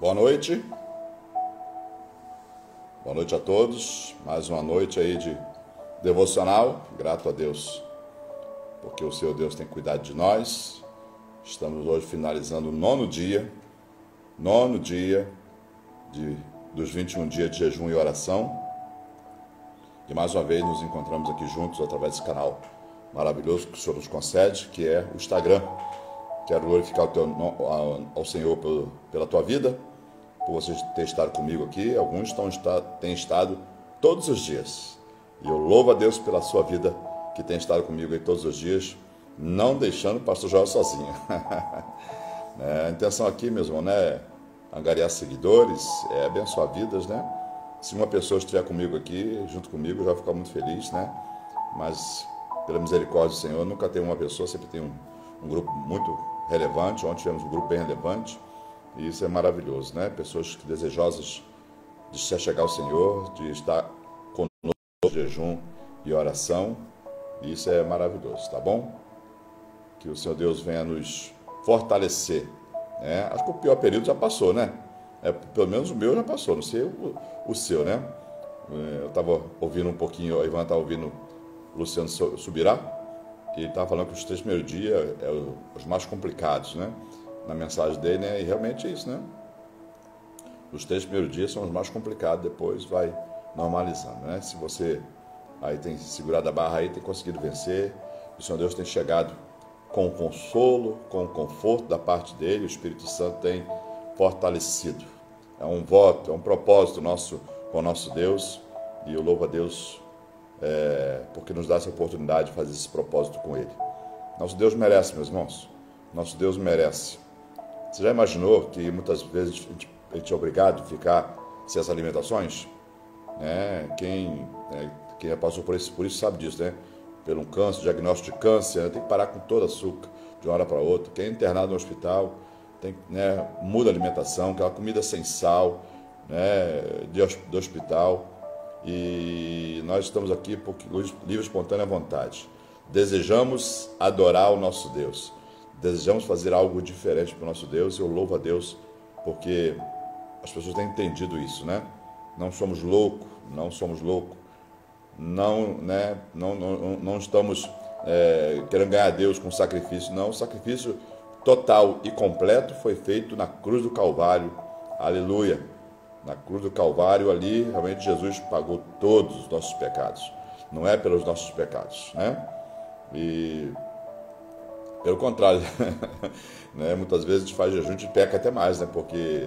Boa noite a todos. Mais uma noite aí de devocional. Grato a Deus, porque o Senhor Deus tem cuidado de nós. Estamos hoje finalizando o nono dia dos 21 dias de jejum e oração. E mais uma vez nos encontramos aqui juntos através desse canal maravilhoso que o Senhor nos concede, que é o Instagram. Quero glorificar ao Senhor pela tua vida, por você ter estado comigo aqui. Alguns têm estado todos os dias. E eu louvo a Deus pela sua vida, que tem estado comigo aí todos os dias, não deixando o pastor Joel sozinho. A intenção aqui, meus irmãos, não é angariar seguidores, é abençoar vidas, né? Se uma pessoa estiver comigo aqui, junto comigo, eu já vou ficar muito feliz, né? Mas, pela misericórdia do Senhor, nunca tem uma pessoa, sempre tem um grupo muito relevante. Ontem tivemos um grupo bem relevante, e isso é maravilhoso, né? Pessoas desejosas de se achegar ao Senhor, de estar conosco em jejum e oração, e isso é maravilhoso, tá bom? Que o Senhor Deus venha nos fortalecer, né? Acho que o pior período já passou, né? Pelo menos o meu já passou, não sei o seu, né? Eu estava ouvindo um pouquinho, a Ivan estava ouvindo o Luciano Subirá, e ele estava falando que os 3 primeiros dias os mais complicados, né? Na mensagem dele, né? E realmente é isso, né? Os 3 primeiros dias são os mais complicados, depois vai normalizando, né? Se você aí tem segurado a barra aí, tem conseguido vencer, o Senhor Deus tem chegado com o consolo, com o conforto da parte dele, o Espírito Santo tem fortalecido. É um voto, é um propósito nosso com o nosso Deus, e eu louvo a Deus porque nos dá essa oportunidade de fazer esse propósito com Ele. Nosso Deus merece, meus irmãos. Nosso Deus merece. Você já imaginou que muitas vezes a gente é obrigado a ficar sem as alimentações? Quem já passou por isso sabe disso, né? Pelo câncer, diagnóstico de câncer, né? Tem que parar com todo açúcar de uma hora para outra. Quem é internado no hospital muda a alimentação, aquela comida sem sal, né? Do hospital. E nós estamos aqui porque livre, espontânea vontade. Desejamos adorar o nosso Deus. Desejamos fazer algo diferente para o nosso Deus. Eu louvo a Deus porque as pessoas têm entendido isso, né? Não somos loucos. Não, não estamos querendo ganhar a Deus com sacrifício. Não, o sacrifício total e completo foi feito na cruz do Calvário. Aleluia! Na cruz do Calvário, ali, realmente Jesus pagou todos os nossos pecados. Não é pelos nossos pecados, né? E, pelo contrário, né? Muitas vezes a gente faz jejum, a gente peca até mais, né? Porque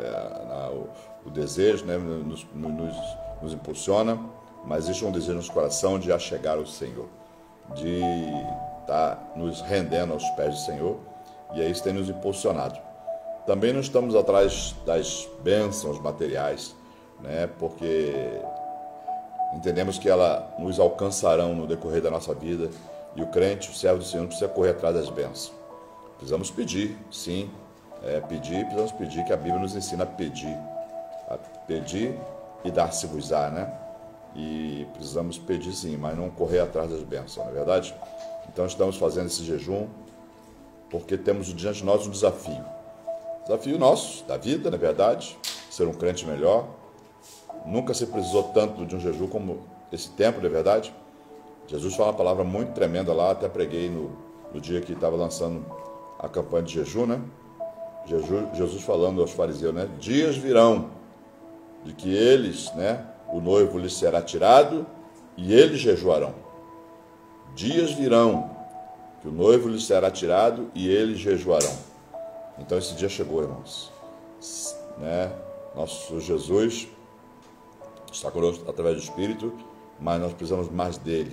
o desejo, né? nos impulsiona, mas existe um desejo no nosso coração de achegar ao Senhor, de estar nos rendendo aos pés do Senhor, e isso tem nos impulsionado. Também não estamos atrás das bênçãos materiais, né? Porque entendemos que elas nos alcançarão no decorrer da nossa vida, e o crente, o servo do Senhor, não precisa correr atrás das bênçãos. Precisamos pedir, sim, precisamos pedir, que a Bíblia nos ensina a pedir e dar-se-vos-á, né? E precisamos pedir, sim, mas não correr atrás das bênçãos, não é verdade? Então estamos fazendo esse jejum porque temos diante de nós um desafio. Desafio nosso, da vida, na verdade, ser um crente melhor. Nunca se precisou tanto de um jejum como esse tempo, na verdade. Jesus fala uma palavra muito tremenda lá, até preguei no dia que estava lançando a campanha de jejum, né? Jesus falando aos fariseus, né? Dias virão de que eles, né? O noivo lhes será tirado e eles jejuarão. Dias virão que o noivo lhes será tirado e eles jejuarão. Então esse dia chegou, irmãos, né? Nosso Jesus está conosco através do Espírito, mas nós precisamos mais dele.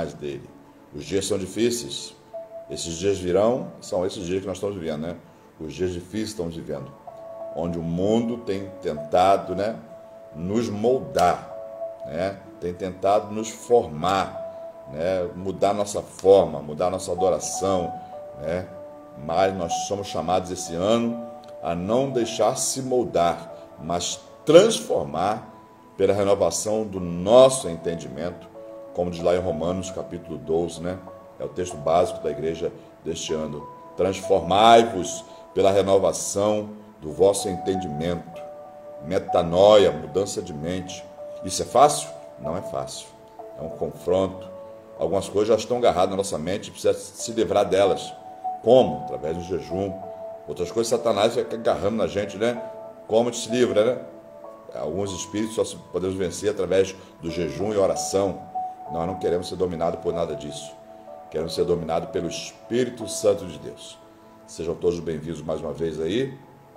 Os dias são difíceis, esses dias virão, são esses dias que nós estamos vivendo, né? Os dias difíceis estamos vivendo, onde o mundo tem tentado, né, nos moldar, né? Tem tentado nos formar, né? Mudar nossa forma, mudar nossa adoração, né? Mas nós somos chamados esse ano a não deixar se moldar, mas transformar pela renovação do nosso entendimento, como diz lá em Romanos capítulo 12, né? É o texto básico da igreja deste ano. Transformai-vos pela renovação do vosso entendimento, metanoia, mudança de mente. Isso é fácil? Não é fácil. É um confronto. Algumas coisas já estão agarradas na nossa mente e precisa se livrar delas. Como? Através do jejum. Outras coisas, Satanás fica agarrando na gente, né? Como a gente se livra, né? Alguns espíritos só podemos vencer através do jejum e oração. Nós não queremos ser dominados por nada disso. Queremos ser dominados pelo Espírito Santo de Deus. Sejam todos bem-vindos mais uma vez aí.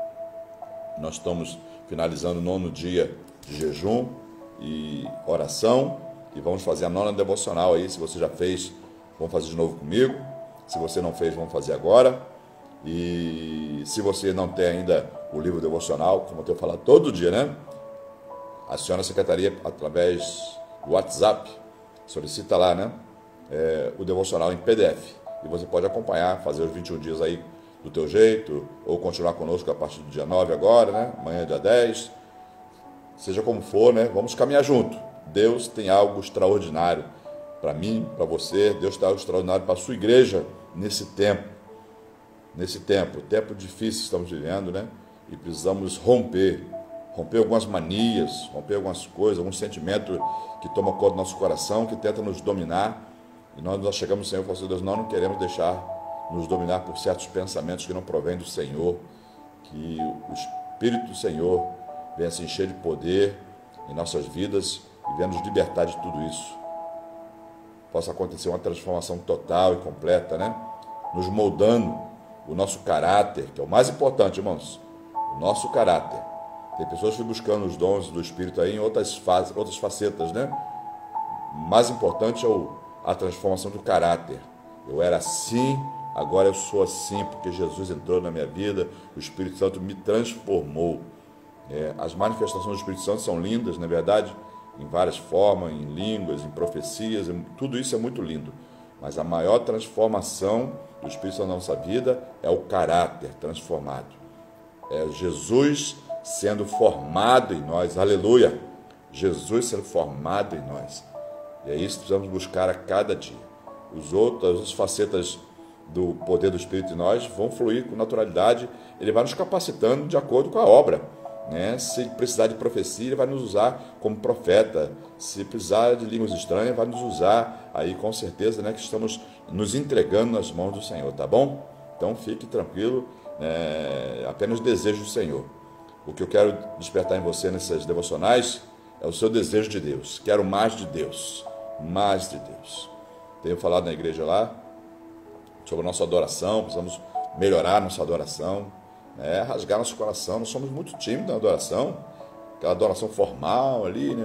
Nós estamos finalizando o 9º dia de jejum e oração. E vamos fazer a 9ª devocional aí. Se você já fez, vamos fazer de novo comigo. Se você não fez, vamos fazer agora. E se você não tem ainda o livro devocional, como eu tenho falado todo dia, né? Aciona a secretaria através do WhatsApp. Solicita lá, né? O devocional em PDF. E você pode acompanhar, fazer os 21 dias aí do teu jeito, ou continuar conosco a partir do dia 9 agora, né? Amanhã, dia 10. Seja como for, né? Vamos caminhar junto. Deus tem algo extraordinário para mim, para você. Deus tem algo extraordinário para a sua igreja nesse tempo. Tempo difícil estamos vivendo, né? E precisamos romper algumas manias, romper algumas coisas, alguns sentimentos que tomam conta do nosso coração, que tentam nos dominar. E nós chegamos ao Senhor e falamos: Deus, nós não queremos deixar nos dominar por certos pensamentos que não provêm do Senhor. Que o Espírito do Senhor venha se encher de poder em nossas vidas e venha nos libertar de tudo isso. Possa acontecer uma transformação total e completa, né? Nos moldando o nosso caráter, que é o mais importante, irmãos. O nosso caráter. Tem pessoas que estão buscando os dons do Espírito aí em outras facetas, né? O mais importante é a transformação do caráter. Eu era assim, agora eu sou assim, porque Jesus entrou na minha vida, o Espírito Santo me transformou. As manifestações do Espírito Santo são lindas, na verdade, em várias formas, em línguas, em profecias, tudo isso é muito lindo. Mas a maior transformação do Espírito Santo na nossa vida é o caráter transformado. É Jesus sendo formado em nós, aleluia! Jesus sendo formado em nós. E é isso que precisamos buscar a cada dia. As outras facetas do poder do Espírito em nós vão fluir com naturalidade, ele vai nos capacitando de acordo com a obra. Né? Se precisar de profecia, ele vai nos usar como profeta. Se precisar de línguas estranhas, vai nos usar aí com certeza, né? Que estamos nos entregando nas mãos do Senhor, tá bom? Então fique tranquilo, apenas desejo do Senhor. O que eu quero despertar em você nessas devocionais é o seu desejo de Deus. Quero mais de Deus, mais de Deus. Tenho falado na igreja lá sobre a nossa adoração, precisamos melhorar nossa adoração, rasgar nosso coração. Nós somos muito tímidos na adoração, aquela adoração formal ali,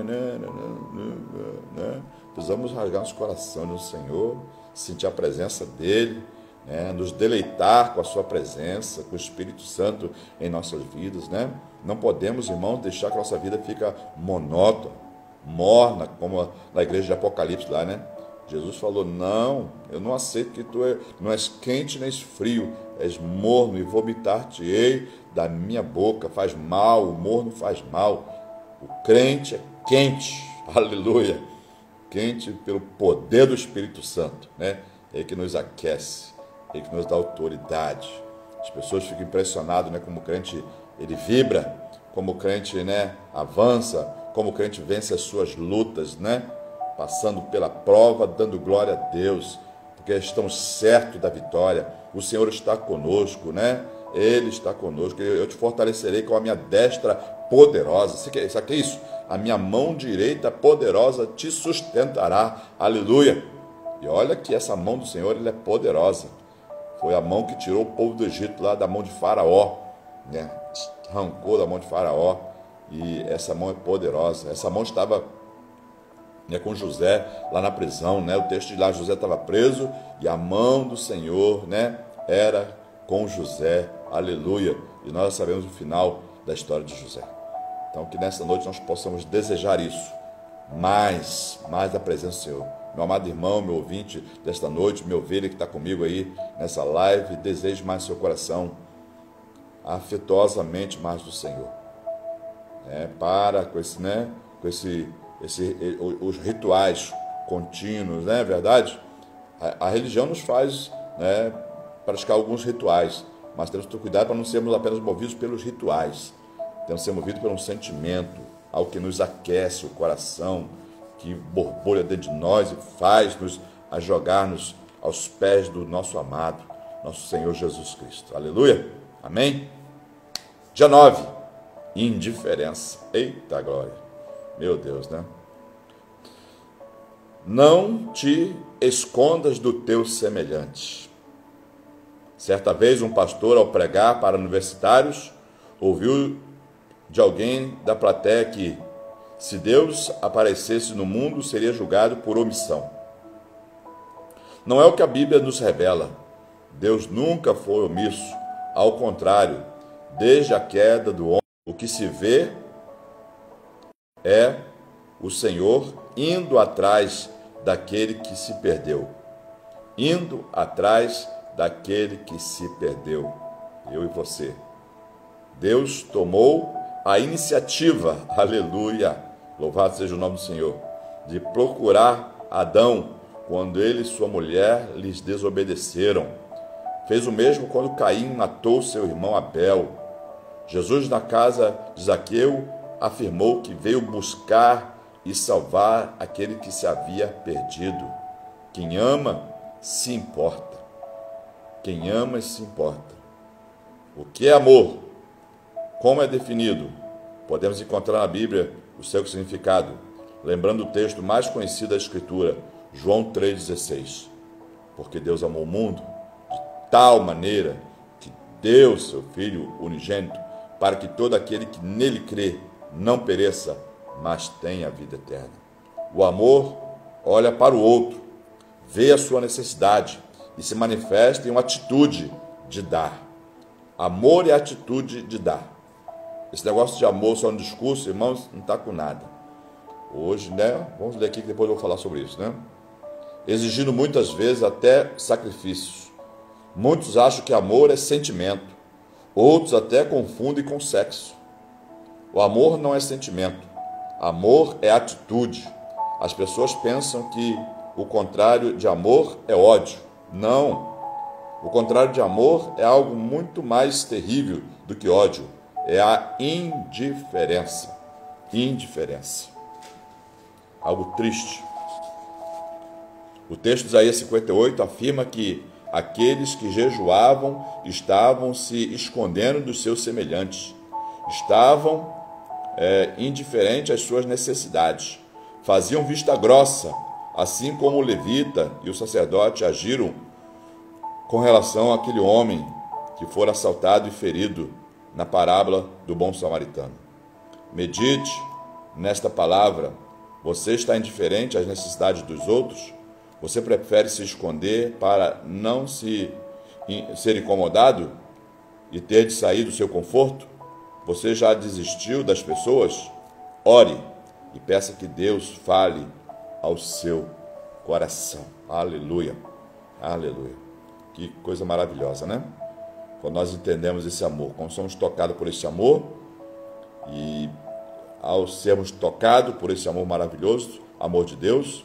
Precisamos rasgar nosso coração no Senhor, sentir a presença dEle, nos deleitar com a sua presença, com o Espírito Santo em nossas vidas, né? Não podemos, irmãos, deixar que a nossa vida fique monótona, morna, como na igreja de Apocalipse lá, né? Jesus falou: não, eu não aceito que tu não és quente nem frio, és morno, e vomitar-te-ei da minha boca. Faz mal, o morno faz mal. O crente é quente, aleluia, quente pelo poder do Espírito Santo, né? É que nos aquece, é que nos dá autoridade. As pessoas ficam impressionadas, né? Como o crente ele vibra, como o crente, né, avança, como o crente vence as suas lutas, né? Passando pela prova, dando glória a Deus, porque estamos certos da vitória. O Senhor está conosco, né? Ele está conosco. Eu te fortalecerei com a minha destra poderosa. Sabe o que é isso? A minha mão direita poderosa te sustentará. Aleluia! E olha que essa mão do Senhor, ela é poderosa. Foi a mão que tirou o povo do Egito lá da mão de Faraó, né? Arrancou da mão de Faraó. E essa mão é poderosa. Essa mão estava com José lá na prisão, né? O texto de lá, José estava preso e a mão do Senhor, né, era com José, aleluia. E nós sabemos o final da história de José. Então que nessa noite nós possamos desejar isso, mais da presença do Senhor. Meu amado irmão, meu ouvinte desta noite, meu ovelha que está comigo aí nessa live, deseje mais seu coração, afetuosamente mais do Senhor. Para com esse, né, os rituais contínuos, não é verdade? A religião nos faz, né, praticar alguns rituais, mas temos que ter cuidado para não sermos apenas movidos pelos rituais. Temos que ser movidos por um sentimento, algo que nos aquece o coração, que borbulha dentro de nós e faz-nos a jogar-nos aos pés do nosso amado, nosso Senhor Jesus Cristo. Aleluia? Amém? Dia 9, indiferença. Eita glória! Meu Deus, né? Não te escondas do teu semelhante. Certa vez um pastor, ao pregar para universitários, ouviu de alguém da plateia que, se Deus aparecesse no mundo, seria julgado por omissão. Não é o que a Bíblia nos revela. Deus nunca foi omisso. Ao contrário, desde a queda do homem, o que se vê é o Senhor indo atrás daquele que se perdeu. Indo atrás daquele que se perdeu. Eu e você. Deus tomou a iniciativa, aleluia, louvado seja o nome do Senhor, de procurar Adão quando ele e sua mulher lhes desobedeceram. Fez o mesmo quando Caim matou seu irmão Abel. Jesus, na casa de Zaqueu, afirmou que veio buscar e salvar aquele que se havia perdido. Quem ama, se importa. Quem ama, se importa. O que é amor? Como é definido? Podemos encontrar na Bíblia o seu significado, lembrando o texto mais conhecido da Escritura, João 3,16. Porque Deus amou o mundo de tal maneira que deu seu Filho unigênito, para que todo aquele que nele crê não pereça, mas tenha a vida eterna. O amor olha para o outro, vê a sua necessidade e se manifesta em uma atitude de dar. Amor é a atitude de dar. Esse negócio de amor só no discurso, irmãos, não está com nada. Hoje, né? Vamos ler aqui que depois eu vou falar sobre isso, né? Exigindo muitas vezes até sacrifícios. Muitos acham que amor é sentimento. Outros até confundem com sexo. O amor não é sentimento. Amor é atitude. As pessoas pensam que o contrário de amor é ódio. Não. O contrário de amor é algo muito mais terrível do que ódio. É a indiferença. Indiferença. Algo triste. O texto de Isaías 58 afirma que aqueles que jejuavam estavam se escondendo dos seus semelhantes. Estavam indiferentes às suas necessidades. Faziam vista grossa, assim como o levita e o sacerdote agiram com relação àquele homem que fora assaltado e ferido na parábola do bom samaritano. Medite nesta palavra. Você está indiferente às necessidades dos outros? Você prefere se esconder para não ser incomodado e ter de sair do seu conforto? Você já desistiu das pessoas? Ore e peça que Deus fale ao seu coração. Aleluia. Aleluia. Que coisa maravilhosa, né? Quando nós entendemos esse amor, quando somos tocados por esse amor, e ao sermos tocados por esse amor maravilhoso, amor de Deus,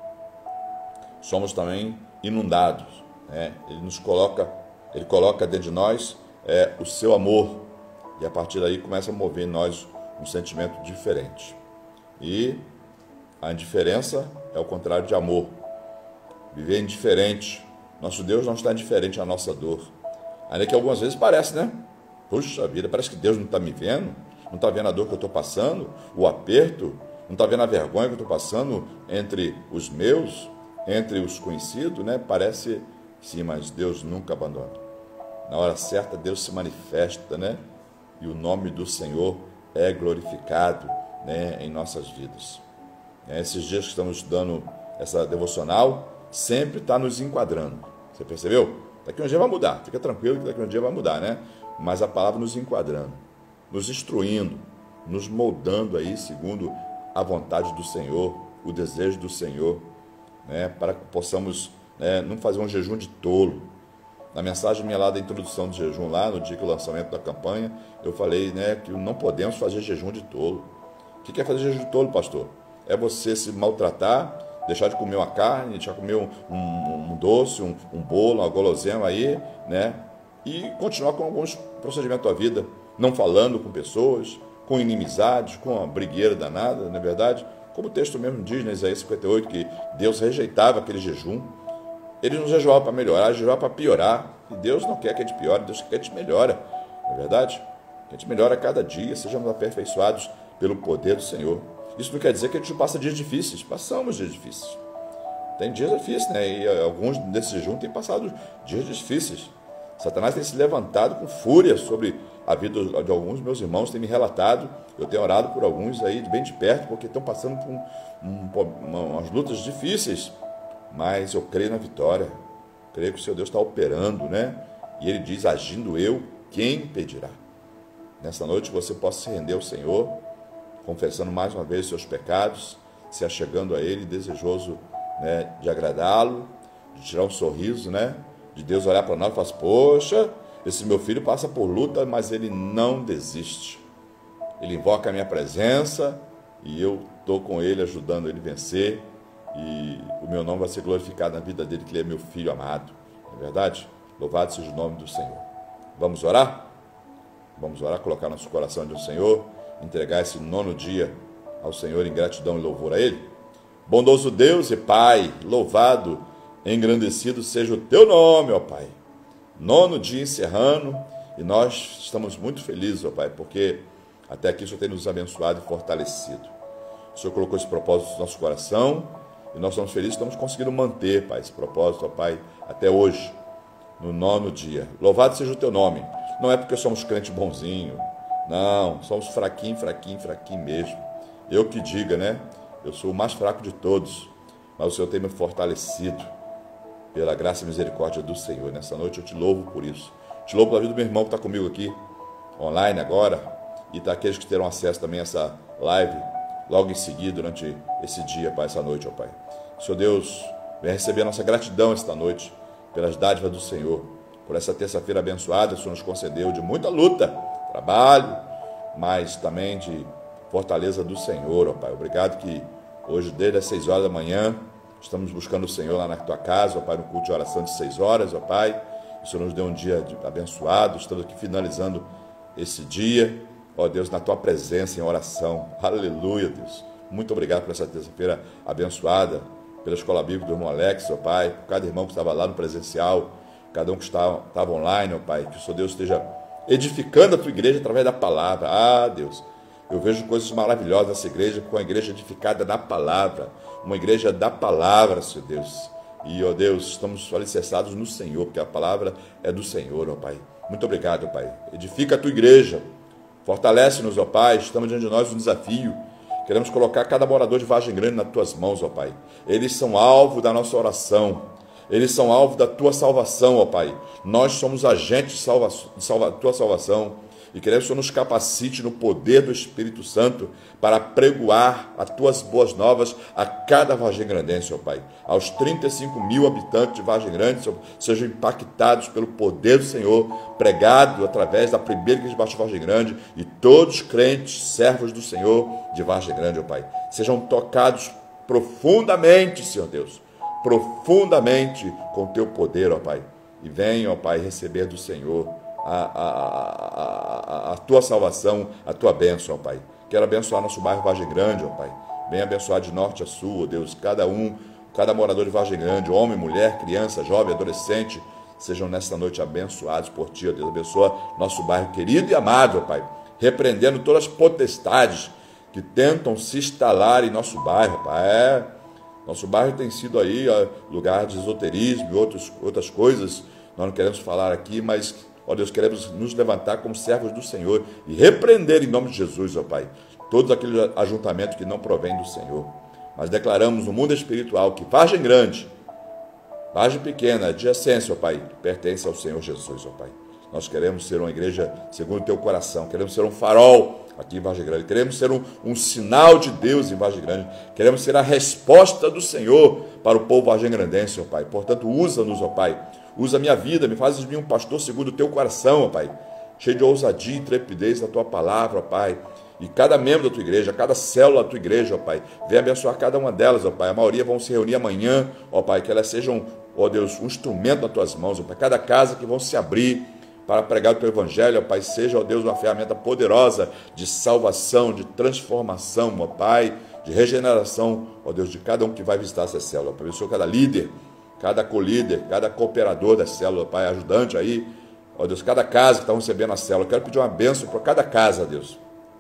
somos também inundados, né? Ele coloca dentro de nós o seu amor, e a partir daí começa a mover em nós um sentimento diferente. E a indiferença é o contrário de amor. Viver indiferente. Nosso Deus não está indiferente à nossa dor. Ainda que algumas vezes parece, né? Puxa vida, parece que Deus não está me vendo, não está vendo a dor que eu estou passando, o aperto, não está vendo a vergonha que eu estou passando entre os meus, entre os conhecidos, né? Parece sim, mas Deus nunca abandona. Na hora certa, Deus se manifesta, né? E o nome do Senhor é glorificado, né, em nossas vidas. Esses dias que estamos estudando essa devocional, sempre está nos enquadrando. Você percebeu? Daqui um dia vai mudar, fica tranquilo que daqui um dia vai mudar, né? Mas a palavra nos enquadrando, nos instruindo, nos moldando aí segundo a vontade do Senhor, o desejo do Senhor, né? Para que possamos, né, não fazer um jejum de tolo. Na mensagem minha lá da introdução do jejum, lá no dia do lançamento da campanha, eu falei, né, que não podemos fazer jejum de tolo. O que é fazer jejum de tolo, pastor? É você se maltratar, deixar de comer uma carne, deixar de comer um doce, um bolo, uma guloseima aí, né? e continuar com alguns procedimentos da vida, não falando com pessoas, com inimizades, com uma brigueira danada, não é verdade? Como o texto mesmo diz, né, Isaías 58, que Deus rejeitava aquele jejum. Ele não jejuava para melhorar, ele jejuava para piorar. E Deus não quer que a gente piore, Deus quer que a gente melhore, não é verdade? Que a gente melhore a cada dia, sejamos aperfeiçoados pelo poder do Senhor. Isso não quer dizer que a gente não passa dias difíceis, passamos dias difíceis. Tem dias difíceis, né? E alguns desses jejum têm passado dias difíceis. Satanás tem se levantado com fúria sobre a vida de alguns meus irmãos, tem me relatado, eu tenho orado por alguns aí bem de perto, porque estão passando por umas lutas difíceis, mas eu creio na vitória, creio que o seu Deus está operando, né? E ele diz, agindo eu, quem impedirá? Nessa noite você possa se render ao Senhor, confessando mais uma vez os seus pecados, se achegando a Ele, desejoso, né, de agradá-lo, de tirar um sorriso, né? De Deus olhar para nós e falar assim, poxa, esse meu filho passa por luta, mas ele não desiste. Ele invoca a minha presença e eu estou com ele, ajudando ele a vencer. E o meu nome vai ser glorificado na vida dele, que ele é meu filho amado. Não é verdade? Louvado seja o nome do Senhor. Vamos orar? Vamos orar, colocar nosso coração diante do Senhor, entregar esse 9º dia ao Senhor em gratidão e louvor a Ele. Bondoso Deus e Pai, louvado, engrandecido seja o Teu nome, ó Pai. 9º dia encerrando, e nós estamos muito felizes, ó Pai, porque até aqui o Senhor tem nos abençoado e fortalecido. O Senhor colocou esse propósito no nosso coração, e nós estamos felizes, estamos conseguindo manter, Pai, esse propósito, ó Pai, até hoje, no 9º dia. Louvado seja o Teu nome. Não é porque somos crente bonzinho, não, somos fraquinho mesmo. Eu que diga, né? Eu sou o mais fraco de todos, mas o Senhor tem me fortalecido pela graça e misericórdia do Senhor. Nessa noite eu te louvo por isso. Te louvo pela vida do meu irmão que está comigo aqui, online agora, e tá aqueles que terão acesso também a essa live logo em seguida, durante esse dia, Pai, essa noite, ó Pai. Senhor Deus, venha receber a nossa gratidão esta noite pelas dádivas do Senhor, por essa terça-feira abençoada, o Senhor nos concedeu de muita luta, trabalho, mas também de fortaleza do Senhor, ó Pai. Obrigado que hoje, desde as 6 horas da manhã, estamos buscando o Senhor lá na tua casa, ó Pai, no culto de oração de 6 horas, ó Pai. O Senhor nos deu um dia abençoado, estamos aqui finalizando esse dia, ó Deus, na tua presença em oração. Aleluia, Deus. Muito obrigado por essa terça-feira abençoada, pela Escola Bíblica do irmão Alex, ó Pai, por cada irmão que estava lá no presencial, cada um que estava online, ó Pai, que o Senhor Deus esteja edificando a tua igreja através da palavra. Ah, Deus, eu vejo coisas maravilhosas nessa igreja, com a igreja edificada na palavra, uma igreja da palavra, Senhor Deus. E, ó Deus, estamos alicerçados no Senhor, porque a palavra é do Senhor, ó Pai. Muito obrigado, ó Pai. Edifica a tua igreja, fortalece-nos, ó Pai, estamos diante de nós um desafio. Queremos colocar cada morador de Vargem Grande nas tuas mãos, ó Pai. Eles são alvo da nossa oração. Eles são alvo da tua salvação, ó Pai. Nós somos agentes de tua salvação. E queremos que o Senhor nos capacite no poder do Espírito Santo para pregoar as tuas boas novas a cada vargem-grandense, ó Pai. Aos 35 mil habitantes de Vargem Grande, Senhor, sejam impactados pelo poder do Senhor, pregado através da primeira igreja de Baixo Vargem Grande, e todos os crentes, servos do Senhor de Vargem Grande, ó Pai. Sejam tocados profundamente, Senhor Deus, profundamente com o teu poder, ó Pai. E venham, ó Pai, receber do Senhor a tua salvação, a tua bênção, ó Pai. Quero abençoar nosso bairro Vargem Grande, ó Pai. Venha abençoar de norte a sul, ó Deus, cada morador de Vargem Grande, homem, mulher, criança, jovem, adolescente, sejam nesta noite abençoados por ti, ó Deus. Abençoa nosso bairro querido e amado, ó Pai, repreendendo todas as potestades que tentam se instalar em nosso bairro, ó Pai. Nosso bairro tem sido aí, ó, lugar de esoterismo e outras coisas. Nós não queremos falar aqui, mas, ó Deus, queremos nos levantar como servos do Senhor e repreender em nome de Jesus, ó Pai, todos aqueles ajuntamentos que não provêm do Senhor. Mas declaramos no mundo espiritual que Vargem Grande, Vargem Pequena, adjacência, ó Pai, pertence ao Senhor Jesus, ó Pai. Nós queremos ser uma igreja segundo o teu coração, queremos ser um farol aqui em Vargem Grande, queremos ser um sinal de Deus em Vargem Grande, queremos ser a resposta do Senhor para o povo vargem-grandense, ó Pai. Portanto, usa-nos, ó Pai, usa a minha vida, me fazes de mim um pastor segundo o teu coração, ó Pai, cheio de ousadia e intrepidez da tua palavra, ó Pai. E cada membro da tua igreja, cada célula da tua igreja, ó Pai, venha abençoar cada uma delas, ó Pai. A maioria vão se reunir amanhã, ó Pai, que elas sejam, ó Deus, um instrumento nas tuas mãos, ó Pai. Cada casa que vão se abrir para pregar o teu evangelho, ó Pai. Seja, ó Deus, uma ferramenta poderosa de salvação, de transformação, ó Pai, de regeneração, ó Deus, de cada um que vai visitar essa célula. Abençoa cada líder, cada co-líder, cada cooperador da célula, Pai, ajudante aí, ó Deus, cada casa que está recebendo a célula. Eu quero pedir uma bênção para cada casa, Deus.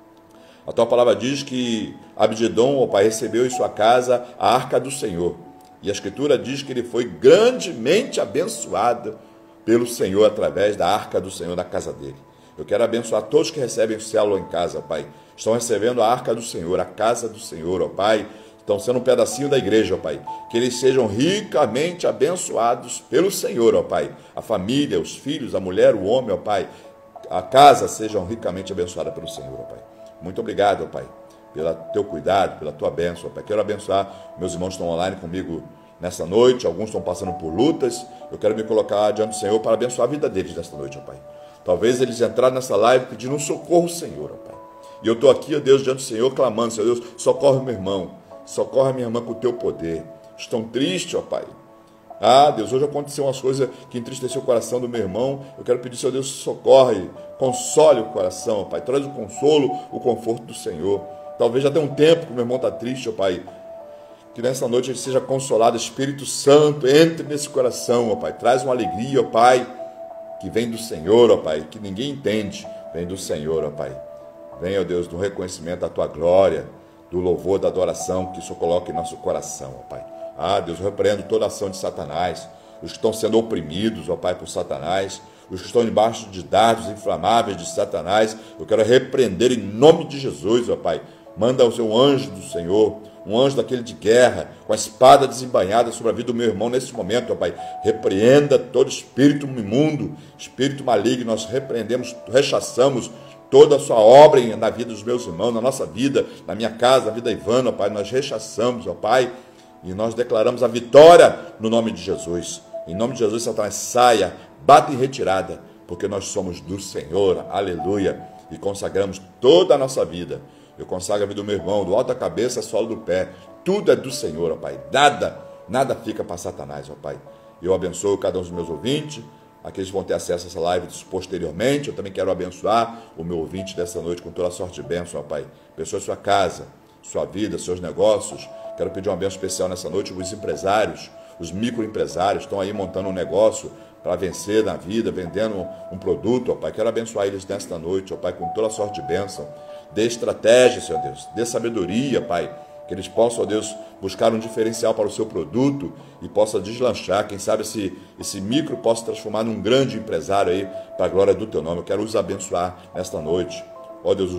A tua palavra diz que Abdedom, ó Pai, recebeu em sua casa a arca do Senhor. E a Escritura diz que ele foi grandemente abençoado pelo Senhor através da arca do Senhor na casa dele. Eu quero abençoar todos que recebem célula em casa, Pai. Estão recebendo a arca do Senhor, a casa do Senhor, ó Pai. Estão sendo um pedacinho da igreja, ó Pai. Que eles sejam ricamente abençoados pelo Senhor, ó Pai. A família, os filhos, a mulher, o homem, ó Pai. A casa sejam ricamente abençoadas pelo Senhor, ó Pai. Muito obrigado, ó Pai, pelo teu cuidado, pela tua bênção, ó Pai. Quero abençoar meus irmãos que estão online comigo nessa noite. Alguns estão passando por lutas. Eu quero me colocar diante do Senhor para abençoar a vida deles nesta noite, ó Pai. Talvez eles entraram nessa live pedindo um socorro, Senhor, ó Pai. E eu estou aqui, ó Deus, diante do Senhor, clamando, Senhor Deus, socorre meu irmão, socorre a minha irmã com o teu poder. Estão tristes, ó Pai. Ah, Deus, hoje aconteceu umas coisas que entristeceu o coração do meu irmão. Eu quero pedir, Senhor Deus, socorre, console o coração, ó Pai. Traz o consolo, o conforto do Senhor. Talvez já tenha um tempo que o meu irmão está triste, ó Pai. Que nessa noite ele seja consolado. Espírito Santo, entre nesse coração, ó Pai. Traz uma alegria, ó Pai, que vem do Senhor, ó Pai, que ninguém entende, vem do Senhor, ó Pai. Vem, ó Deus, do reconhecimento da Tua glória, do louvor, da adoração que o Senhor coloca em nosso coração, ó Pai. Ah, Deus, eu repreendo toda a ação de Satanás, os que estão sendo oprimidos, ó Pai, por Satanás, os que estão debaixo de dardos inflamáveis de Satanás. Eu quero repreender em nome de Jesus, ó Pai. Manda o seu anjo do Senhor, um anjo daquele de guerra, com a espada desembainhada sobre a vida do meu irmão nesse momento, ó Pai. Repreenda todo espírito imundo, espírito maligno. Nós repreendemos, rechaçamos toda a sua obra na vida dos meus irmãos, na nossa vida, na minha casa, na vida da Ivana, ó Pai. Nós rechaçamos, ó Pai, e nós declaramos a vitória no nome de Jesus. Em nome de Jesus, Satanás, saia, bata em retirada, porque nós somos do Senhor, aleluia, e consagramos toda a nossa vida. Eu consagro a vida do meu irmão, do alto da cabeça ao solo do pé. Tudo é do Senhor, ó Pai. Nada fica para Satanás, ó Pai. Eu abençoo cada um dos meus ouvintes, aqueles que vão ter acesso a essa live posteriormente. Eu também quero abençoar o meu ouvinte dessa noite com toda a sorte de bênção, ó Pai. Abençoe sua casa, sua vida, seus negócios. Quero pedir uma bênção especial nessa noite. Os empresários, os microempresários estão aí montando um negócio para vencer na vida, vendendo um produto, ó Pai. Quero abençoar eles nesta noite, ó Pai, com toda a sorte de bênção. Dê estratégia, Senhor Deus, dê sabedoria, Pai, que eles possam, ó Deus, buscar um diferencial para o seu produto e possa deslanchar. Quem sabe esse micro possa se transformar num grande empresário aí, para a glória do Teu nome. Eu quero os abençoar nesta noite. Ó Deus,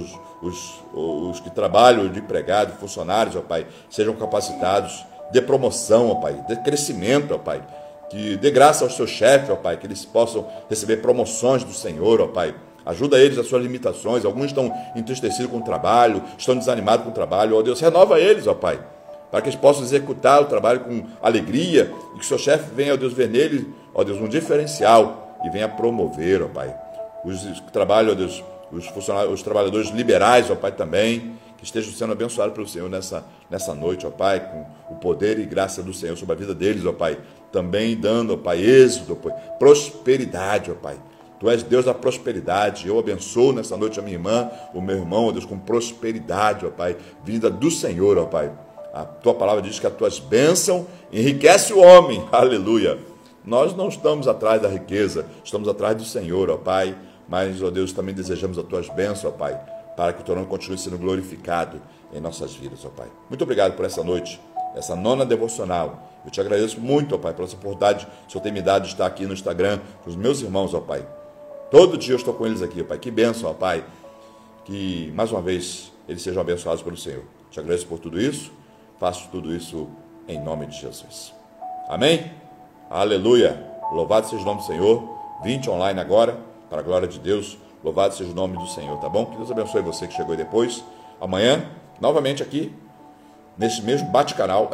os que trabalham de empregado, funcionários, ó Pai, sejam capacitados, dê promoção, ó Pai, dê crescimento, ó Pai, que dê graça aos seus chefes, ó Pai, que eles possam receber promoções do Senhor, ó Pai. Ajuda eles as suas limitações. Alguns estão entristecidos com o trabalho, estão desanimados com o trabalho. Ó Deus, renova eles, ó Pai, para que eles possam executar o trabalho com alegria e que o seu chefe venha, ó Deus, ver neles, ó Deus, um diferencial e venha promover, ó Pai. Os que trabalham, ó Deus, os trabalhadores liberais, ó Pai, também, que estejam sendo abençoados pelo Senhor nessa noite, ó Pai, com o poder e graça do Senhor sobre a vida deles, ó Pai. Também dando, ó Pai, êxito, ó Pai, prosperidade, ó Pai. Tu és Deus da prosperidade. Eu abençoo nessa noite a minha irmã, o meu irmão, ó Deus, com prosperidade, ó Pai, vinda do Senhor, ó Pai. A tua palavra diz que as tuas bênçãos enriquecem o homem, aleluia. Nós não estamos atrás da riqueza, estamos atrás do Senhor, ó Pai. Mas, ó Deus, também desejamos as tuas bênçãos, ó Pai, para que o teu nome continue sendo glorificado em nossas vidas, ó Pai. Muito obrigado por essa noite, essa nona devocional. Eu te agradeço muito, ó Pai, pela essa oportunidade que o Senhor tem me dado de estar aqui no Instagram com os meus irmãos, ó Pai. Todo dia eu estou com eles aqui, ó Pai. Que bênção, ó Pai. Que, mais uma vez, eles sejam abençoados pelo Senhor. Te agradeço por tudo isso. Faço tudo isso em nome de Jesus. Amém? Aleluia. Louvado seja o nome do Senhor. 20 online agora, para a glória de Deus. Louvado seja o nome do Senhor, tá bom? Que Deus abençoe você que chegou aí depois. Amanhã, novamente aqui, nesse mesmo bate-canal,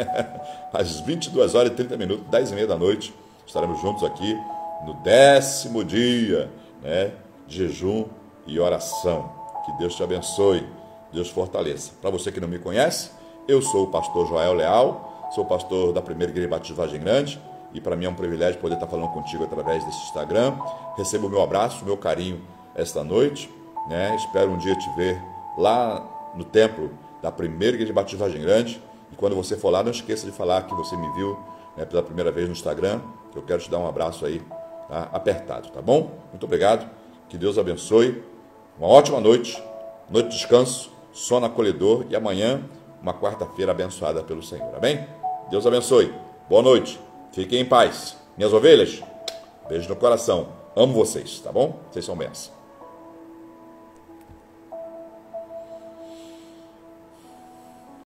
às 22 horas e 30 minutos, 10h30 da noite, estaremos juntos aqui no 10º dia, né, de jejum e oração. Que Deus te abençoe, Deus te fortaleça. Para você que não me conhece, eu sou o pastor Joel Leal, sou pastor da Primeira Igreja Batista Vargem Grande, e para mim é um privilégio poder estar falando contigo através desse Instagram. Receba o meu abraço, o meu carinho esta noite, né? Espero um dia te ver lá no templo da primeira igreja de Batismo de Vargem Grande. E quando você for lá, não esqueça de falar que você me viu, né, pela primeira vez no Instagram, que eu quero te dar um abraço aí, tá, apertado, tá bom? Muito obrigado, que Deus abençoe, uma ótima noite, noite de descanso, sono acolhedor e amanhã uma quarta-feira abençoada pelo Senhor, amém? Deus abençoe, boa noite, fiquem em paz, minhas ovelhas, beijo no coração, amo vocês, tá bom? Vocês são bênçãos.